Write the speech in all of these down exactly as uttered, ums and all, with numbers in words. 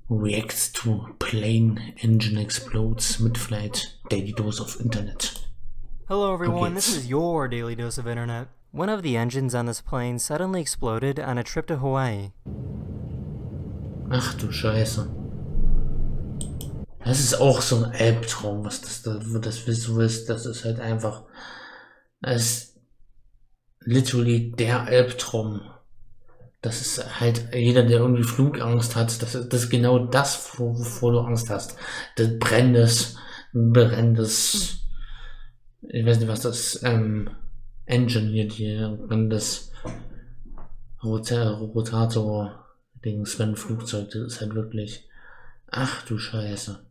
Reacts to plane engine explodes mid-flight. Daily dose of internet. Hello everyone, this is your daily dose of internet. One of the engines on this plane suddenly exploded on a trip to Hawaii. Ach du Scheiße. Das ist auch so ein Albtraum, was das da, das du willst. Das ist halt einfach, das ist literally der Albtraum. Das ist halt jeder, der irgendwie Flugangst hat, das ist, das ist genau das, wovor du Angst hast. Das brennendes, brennendes, ich weiß nicht was das, ähm, Engine hier, die, das Rotator-Dings, wenn ein Flugzeug, das ist halt wirklich, ach du Scheiße.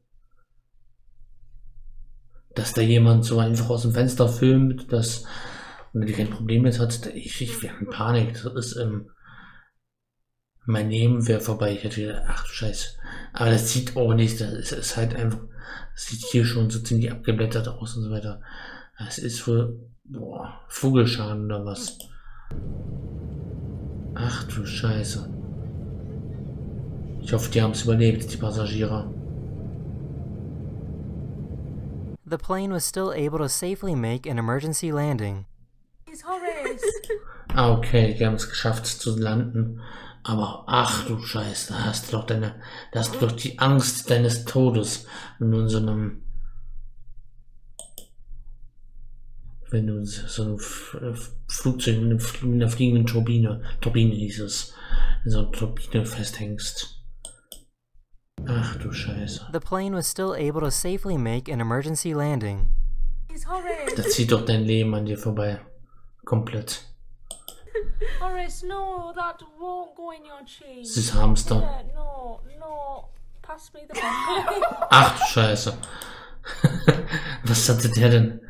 Dass da jemand so einfach aus dem Fenster filmt, dass, und die kein Problem mit hat, ich, ich wäre in Panik, das ist, ähm, mein Leben wäre vorbei, ich hätte gedacht, ach du Scheiße. Aber das sieht auch nicht, das ist, ist halt einfach, das sieht hier schon so ziemlich abgeblättert aus und so weiter. Das ist wohl, boah, Vogelschaden oder was. Ach du Scheiße. Ich hoffe, die haben es überlebt, die Passagiere. The plane was still able to safely make an emergency landing. Ah, okay, die haben es geschafft zu landen. Aber ach du Scheiße, da hast du doch deine, da hast du doch die Angst deines Todes, wenn du in so einem, wenn du in so einem Flugzeug, in einer fliegenden Turbine, Turbine hieß es, in so einer Turbine festhängst. Ach du Scheiße. The plane was still able to safely make an emergency landing. Das zieht doch dein Leben an dir vorbei. Komplett. Horace, no, that won't go in your cheese. Das ist Hamster. Yeah, no, no, pass me the broccoli. Ach du Scheiße. Was hatte der denn?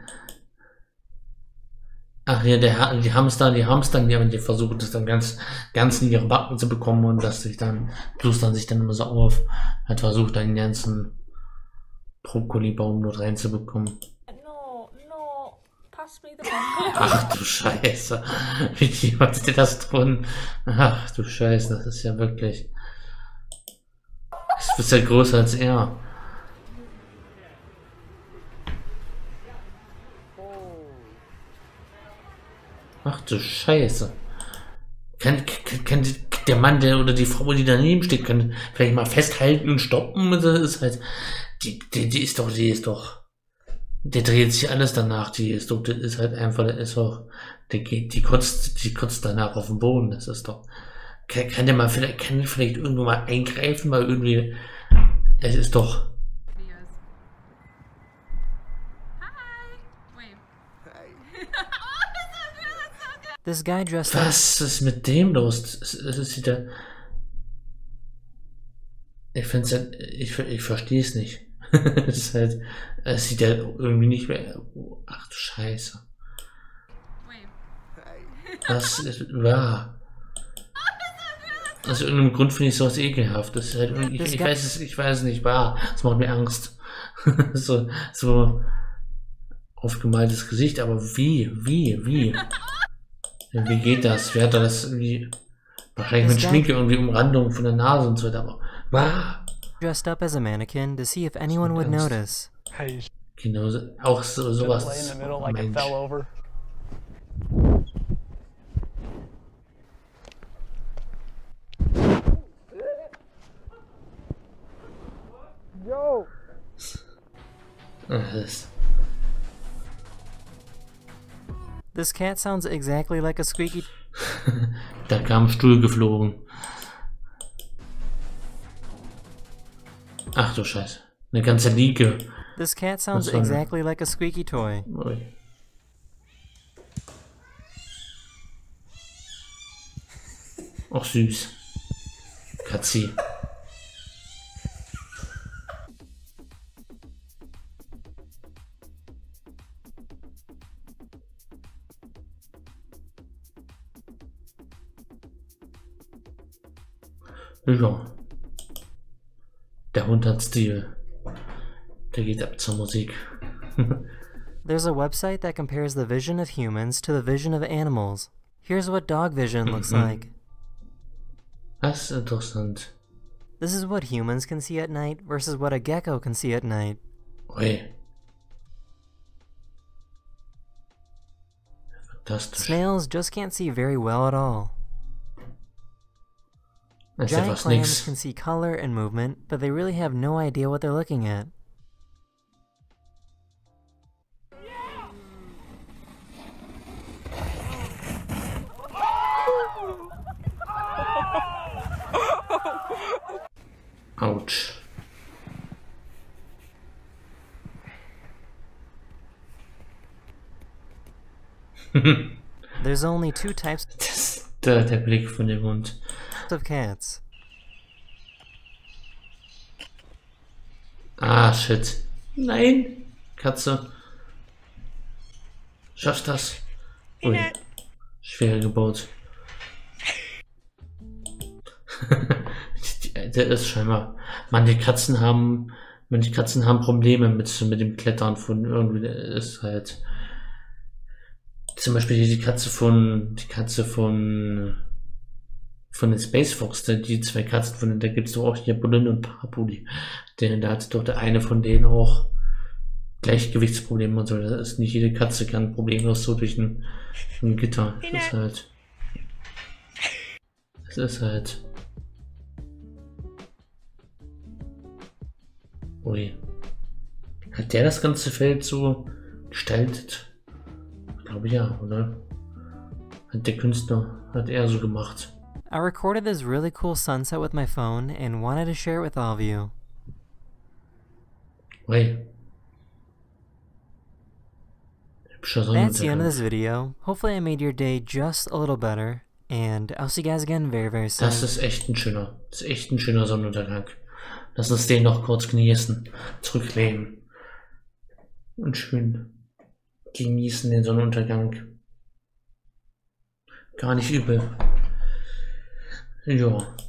Ach ja, der, die Hamster, die Hamster, die haben die versucht, das dann ganz, ganz in ihre Backen zu bekommen und dass sich dann, plus dann sich dann immer so auf, hat versucht, einen ganzen Brokkolibaum dort reinzubekommen. No, no, pass me the broccoli. Ach du Scheiße. Wie hat dir das drin? Ach du Scheiße, das ist ja wirklich. Du bist ja größer als er. Ach du Scheiße. Kann, kann, kann der Mann, der oder die Frau, die daneben steht, kann vielleicht mal festhalten und stoppen? Das ist halt. Die, die, die ist doch, die ist doch. Der dreht sich alles danach, die ist doch, das ist halt einfach, das ist doch. Der geht, die kotzt, die kotzt danach auf den Boden, das ist doch. Kann, kann der mal vielleicht, kann vielleicht irgendwo mal eingreifen, weil irgendwie. Es ist doch. This guy dressed up. Was ist mit dem los? Es, es sieht ja. Ich finde es halt, ich, ich verstehe es nicht. Es ist halt, es sieht ja irgendwie nicht mehr. Ach du Scheiße. Was ist wahr? Aus irgendeinem Grund finde ich sowas ekelhaft. Das ist halt, ich, ich weiß es, ich weiß es nicht wahr. Es macht mir Angst. so, so aufgemaltes Gesicht, aber wie, wie, wie? Wie geht das? Wer hat das irgendwie? Wahrscheinlich mit Schminke irgendwie Umrandung von der Nase und so weiter, aber wow. Dressed up as a mannequin to see if anyone would notice. Genau, auch so, sowas. Mensch. Yo. Ach, das. This cat sounds exactly like a squeaky. Da kam ein Stuhl geflogen. Ach du Scheiße. Eine ganze Liege. This cat sounds exactly like a squeaky toy. Ui. Ach süß. Katzi. Ja. Der Hund hat Stil. Der geht ab zur Musik. There's a website that compares the vision of humans to the vision of animals. Here's what dog vision looks like. Das ist interessant. This is what humans can see at night versus what a gecko can see at night. Ui. Fantastisch. Snails just can't see very well at all. Das ist ja Giant fast clams nix. can see color and movement, but they really have no idea what they're looking at. Autsch. There's only two types Das, der, der Blick von dem Hund. of cats. Ah, shit. Nein. Katze. Schaffst das? Ui. Schwer gebaut. Der ist scheinbar. Manche Katzen haben, manche Katzen haben Probleme mit, mit dem Klettern von irgendwie, der ist halt. Zum Beispiel hier die Katze von, die Katze von, von den Space Fox, die zwei Katzen von denen, da gibt es doch auch hier Bullen und Parapuli. Denn da hat doch der eine von denen auch Gleichgewichtsprobleme und so. Das ist nicht jede Katze kann problemlos so durch ein, ein Gitter. Das ist halt. Das ist halt. Ui. Hat der das ganze Feld so gestaltet? Ich glaube ja, oder? Hat der Künstler, hat er so gemacht. I recorded this really cool sunset with my phone and wanted to share it with all of you. Ui. Hübscher That's the end of Sonnenuntergang. this video. Hopefully I made your day just a little better, and I'll see you guys again very, very soon. Das ist echt ein schöner, das ist echt ein schöner Sonnenuntergang. Lass uns den noch kurz genießen, zurücklehnen und schön genießen den Sonnenuntergang. Gar nicht übel. Ja.